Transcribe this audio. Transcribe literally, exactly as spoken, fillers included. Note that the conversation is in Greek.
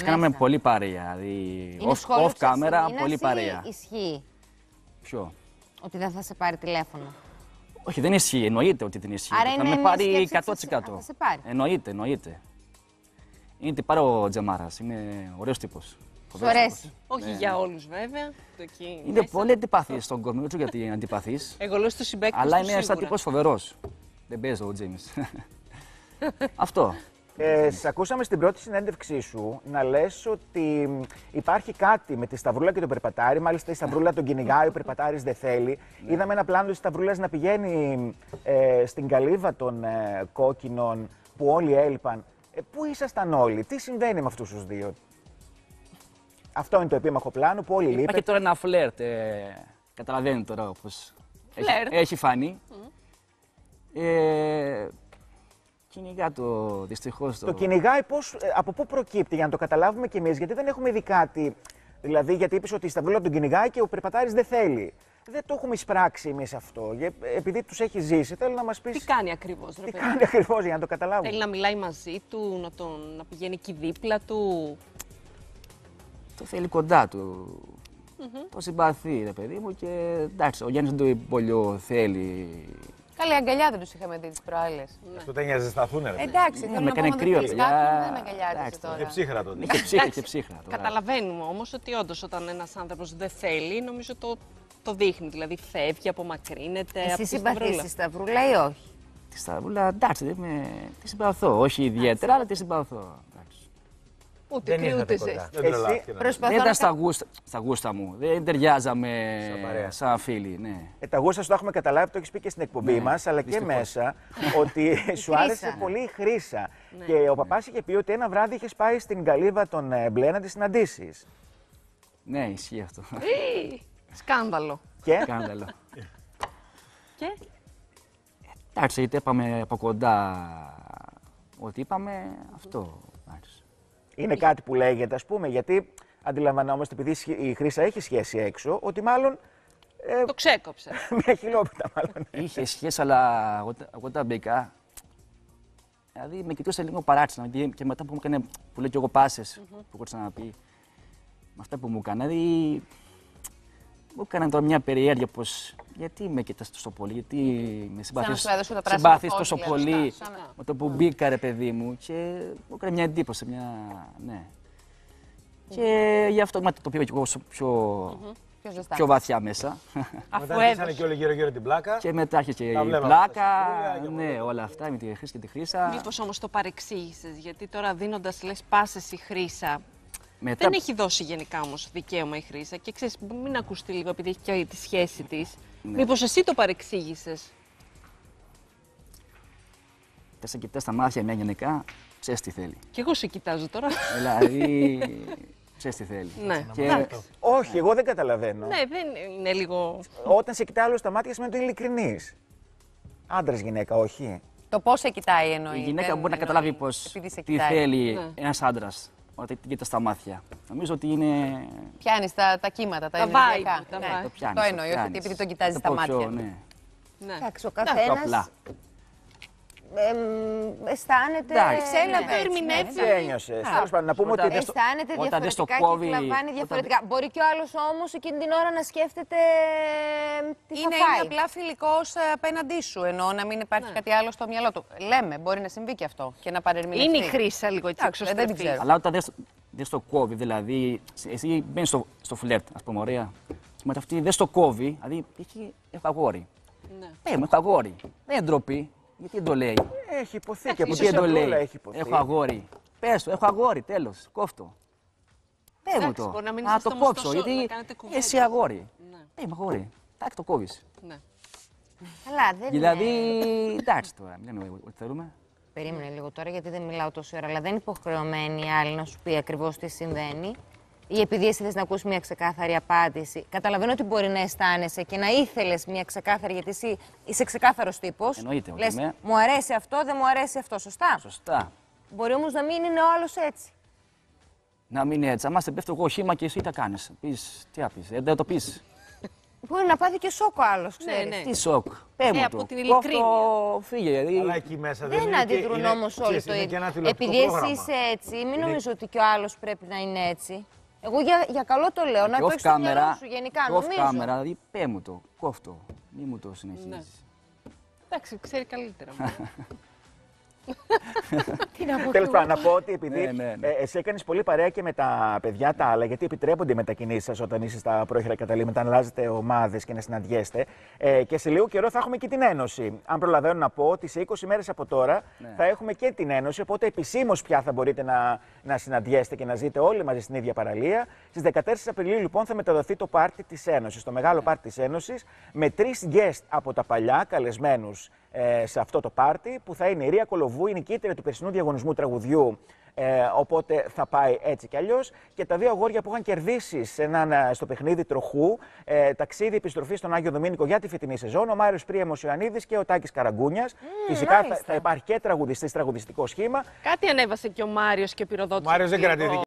Εμείς κάναμε πολύ παρέα. Δηλαδή, off, off camera, πολύ παρέα. Ισχύει. Ποιο? Ότι δεν θα σε πάρει τηλέφωνο. Όχι, δεν ισχύει. Εννοείται ότι δεν ισχύει. Άρα θα είναι με πάρει εκατό τοις εκατό. Θα σε πάρει. Εννοείται, εννοείται. Είναι τι πάρει ο Τζεμάρας. Είναι ωραίος τύπος. Σου αρέσει. Όχι ναι, για ναι. όλους βέβαια. Το εκεί Είναι μέσα. πολύ αντιπαθής στον κόσμο. Δεν ξέρω γιατί είναι αντιπαθής. Εγώ λέω στους συμπαίκτες Αλλά του είναι σαν σίγουρα. τύπος φοβερός. Δεν παίζει ο Τζέιμς. Αυτό. Ε, σε ακούσαμε στην πρώτη συνέντευξή σου να λες ότι υπάρχει κάτι με τη Σταυρούλα και τον Περπατάρη. Μάλιστα η Σταυρούλα τον κυνηγάει, ο Περπατάρης δεν θέλει. Ναι. Είδαμε ένα πλάνο της Σταυρούλας να πηγαίνει ε, στην καλύβα των ε, κόκκινων που όλοι έλειπαν. Ε, πού ήσασταν όλοι, τι συμβαίνει με αυτούς τους δύο? Αυτό είναι το επίμαχο πλάνο που όλοι λείπουν. Υπάρχει τώρα ένα φλερτ. Ε, καταλαβαίνει τώρα όπως έχει, έχει φανεί. Mm. Ε, κυνηγά το δυστυχώς. Το, το κυνηγάει πώς, από πού προκύπτει για να το καταλάβουμε κι εμείς, γιατί δεν έχουμε δει κάτι. Δηλαδή, γιατί είπες ότι η Σταυρούλα τον κυνηγάει και ο Περπατάρης δεν θέλει. Δεν το έχουμε εισπράξει εμείς αυτό. Επειδή τους έχει ζήσει, θέλω να μας πεις. Τι κάνει ακριβώς, ρε Τι παιδί. κάνει ακριβώς για να το καταλάβουμε. Θέλει να μιλάει μαζί του, να, τον, να πηγαίνει εκεί δίπλα του. Το θέλει κοντά του. Mm-hmm. Το συμπαθεί, ρε παιδί μου, και εντάξει, ο Γιάννης δεν το πολύ θέλει. Καλή αγκαλιά δεν τους είχαμε δει τις προάλλες. Αυτό τα νοιάζει ζεσταθούν, ρε. Εντάξει, Ναι, θέλω με να έκανε πω κρύο, ότι παιδιά. δεν αγκαλιάζεσαι τώρα. Και ψύχρα τότε. Είχε ψύχρα, είχε ψύχρα. τώρα. Καταλαβαίνουμε όμως ότι όντως όταν ένας άνθρωπος δεν θέλει, νομίζω το, το δείχνει. Δηλαδή φεύγει, απομακρύνεται. Εσύ από τη συμπαθείς Σταυρούλα. τη Σταυρούλα ή όχι? Τη Σταυρούλα, εντάξει, δεν με... τη συμπαθώ. Όχι ιδιαίτερα, αλλά τη συμπαθώ. Ούτε κρύουτες εσύ. Δεν τρελάθηκα. Δεν ήταν στα γούστα, στα γούστα μου. Δεν ταιριάζαμε σαν φίλοι. Ναι. Ε, τα γούστα σου τα έχουμε καταλάβει, το έχεις πει και στην εκπομπή Ναι, μας, αλλά δυστυχώς. και μέσα, ότι σου άρεσε πολύ η Χρύσα. Και ο παπάς είχε πει ότι ένα βράδυ είχες πάει στην καλύβα των ε, Μπλε να τη συναντήσεις. Ναι, ισχύει αυτό. Σκάνδαλο. Και Σκάνδαλο. Και Εντάξει, είτε είπαμε από κοντά ότι είπαμε αυτό. Εντάξει. είναι κάτι που λέγεται, ας πούμε, γιατί αντιλαμβανόμαστε, επειδή η Χρύσα έχει σχέση έξω, ότι μάλλον. Ε, το ξέκοψε. μια χιλόπιτα, μάλλον. Είχε σχέση, αλλά εγώ, εγώ τα μπήκα. Δηλαδή με κοιτούσε λίγο παράξενα. Δηλαδή, και μετά που μου έκανε, που λέω και εγώ πάσες, mm-hmm. που έχω ξαναπεί, με αυτά που μου έκανε, δηλαδή μου έκαναν τώρα μια περιέργεια πως γιατί με κοιτάς τόσο πολύ, γιατί με συμπαθείς, συμπαθείς τόσο πολύ σαν... με το που μπήκα, ρε παιδί μου, και μου έκανε μια εντύπωση, μια, ναι. Mm-hmm. Και γι' αυτό το πήγα και εγώ πιο, mm-hmm. πιο βαθιά μέσα. Μετά αρχίσανε και όλοι γύρω-γύρω την πλάκα. Και μετά άρχισε και η πλάκα, ναι, όλα αυτά με τη Χρύσα και τη Χρύσα. Μήπως όμως το παρεξήγησες, γιατί τώρα δίνοντας λες πάσες η Χρύσα, μετά... δεν έχει δώσει γενικά όμως δικαίωμα η Χρύσα και ξέρεις, μην ακουστεί λίγο επειδή έχει και τη σχέση της. Ναι. Μήπως εσύ το παρεξήγησες. Θα σε κοιτάς στα μάτια μια γενικά, ξέρεις τι θέλει. Κι εγώ σε κοιτάζω τώρα. Δηλαδή, ξέρεις τι θέλει. Ναι. Και... Όχι, εγώ δεν καταλαβαίνω. Ναι, δεν είναι λίγο... Όταν σε κοιτάει άλλο στα μάτια σημαίνει ότι είναι ειλικρινής. Άντρας γυναίκα, όχι. Το πώς σε κοιτάει εννοεί. Η γυναίκα μπορεί να καταλάβει πως τι θέλει ναι. ένας άντρας όταν την κοιτά στα μάτια. Νομίζω ότι είναι. Πιάνεις τα, τα κύματα, τα, τα ενεργειακά. Τα ναι. Το, πιάνεις, το εννοεί, όχι επειδή τον κοιτάζει στα μάτια. Πιο, ναι. Ναι. Εντάξει, ο καθένας αισθάνεται. Έλαβε, ερμηνεύει. Τι ένιωσε. Τέλος πάντων, να πούμε ότι. Αισθάνεται διαφορετικά και εκλαμβάνει διαφορετικά. Μπορεί κι ο άλλος όμως εκείνη την ώρα να σκέφτεται τι θα είναι, φάει. Είναι απλά φιλικός απέναντί σου, εννοώ να μην υπάρχει ναι. κάτι άλλο στο μυαλό του. Λέμε, μπορεί να συμβεί και αυτό και να παρερμηνευτεί. Είναι η Χρύσα λίγο έτσι εξωστρεφής. Δεν την ξέρω. Αλλά όταν δεν στο κόβει, δηλαδή, εσύ μπαίνεις στο, στο φλερτ, ας πούμε, ωραία. Και μετά αυτή δεν στο κόβει, δηλαδή, έχω αγόρι. Ναι. Ε, έχω αγόρι. Δεν είναι ντροπή. Γιατί δεν το λέει. Έχει υποθεί και από τι το λέει. Έχει υποθεί. Έχω αγόρι. Πες το, έχω αγόρι, τέλος. Κόφτω. Πες μου το. Να, να το κόψω, τόσο, γιατί να εσύ αγόρι. Ναι. Ε, είμαι αγόρι. Τάκ, το κόβεις. Ναι. Καλά, δεν δηλαδή, εντάξει τώρα, μιλάμε ό,τι θέλουμε. Περίμενε λίγο τώρα, γιατί δεν μιλάω τόση ώρα, αλλά δεν είναι υποχρεωμένη η άλλη να σου πει ακριβώς τι συμβαίνει. Ή επειδή εσύ θες να ακούσεις μια ξεκάθαρη απάντηση. Καταλαβαίνω ότι μπορεί να αισθάνεσαι και να ήθελες μια ξεκάθαρη, γιατί εσύ είσαι ξεκάθαρος τύπος. Εννοείται. Λες, είμαι... μου αρέσει αυτό, δεν μου αρέσει αυτό, σωστά. Σωστά. Μπορεί όμως να μην είναι ο άλλος έτσι. Να μην είναι έτσι. Αν σε πέφτω εγώ χύμα και εσύ τι κάνεις. Πεις, τι θα πεις, ε, δεν το πεις. Μπορεί να πάθει και σοκ ο άλλος, ξέρεις. ναι. Τι σοκ. Πέ μου Ε, το. από την ειλικρίνεια. Κόφτω, φύγε. Δηλαδή, Αλλά εκεί μέσα δεν, Δεν είναι και- αντιδρούν είναι- όμως όλοι ξέρεις, το είναι και ίδιο. ένα τηλεοπτικό Επειδή εσύ πρόγραμμα. είσαι έτσι, μην Είναι- νομίζω ότι και ο άλλος πρέπει να είναι έτσι. Εγώ για, για καλό το λέω, να και το off έχεις στο μυαλό camera, σου γενικά, και off νομίζω. camera, δηλαδή πέ μου το. Κόφτω. Μη μου το συνεχίζεις. Εντάξει, ξέρει καλύτερα. Τι να πω Τέλος κι πάντων, εγώ. να πω ότι επειδή Ναι, ναι, ναι. ε, εσύ έκανε πολύ παρέα και με τα παιδιά τα άλλα, γιατί επιτρέπονται οι μετακινήσεις σα όταν είστε στα πρόχειρα καταλήμματα, να αλλάζετε ομάδες και να συναντιέστε. Ε, και σε λίγο καιρό θα έχουμε και την Ένωση. Αν προλαβαίνω να πω ότι σε είκοσι μέρες από τώρα Ναι. θα έχουμε και την Ένωση. Οπότε επισήμως πια θα μπορείτε να, να συναντιέστε και να ζείτε όλοι μαζί στην ίδια παραλία. Στις δεκατέσσερις Απριλίου, λοιπόν, θα μεταδοθεί το πάρτι της Ένωσης, το μεγάλο πάρτι της Ένωσης, με τρεις guest από τα παλιά καλεσμένους ε, σε αυτό το πάρτι, που θα είναι η Ρία Κολοβού, η νικήτρια του περσινού διαγωνισμού τραγουδιού. Ε, οπότε θα πάει έτσι κι αλλιώς. Και τα δύο αγόρια που είχαν κερδίσει σε έναν, στο παιχνίδι τροχού ε, ταξίδι επιστροφή στον Άγιο Δομήνικο για τη φετινή σεζόν, ο Μάριος Πρίαμος Ιωαννίδης και ο Τάκης Καραγκούνιας. Φυσικά θα, μάλιστα. θα υπάρχει και τραγουδιστής, τραγουδιστικό σχήμα. Κάτι ανέβασε και ο Μάριος και πυροδότησε. Ο Μάριος δεν λίγο. κρατήθηκε.